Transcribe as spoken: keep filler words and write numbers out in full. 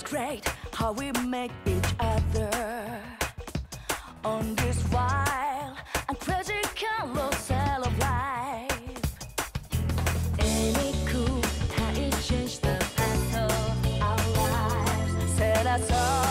great how we make each other on this wild and crazy carousel of life. Any cool how it changed the path of our lives. Set us up.